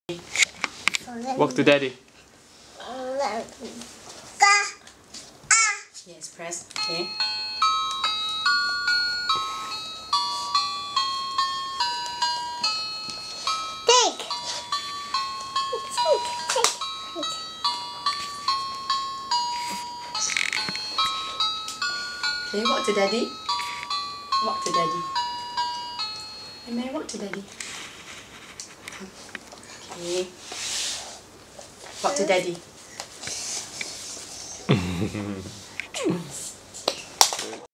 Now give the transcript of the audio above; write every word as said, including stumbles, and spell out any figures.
Walk to daddy. Yes, press. Okay. Take. Take. Take. Okay, walk to daddy. Walk to daddy. Hey, may I walk to daddy? Okay. Walk to daddy.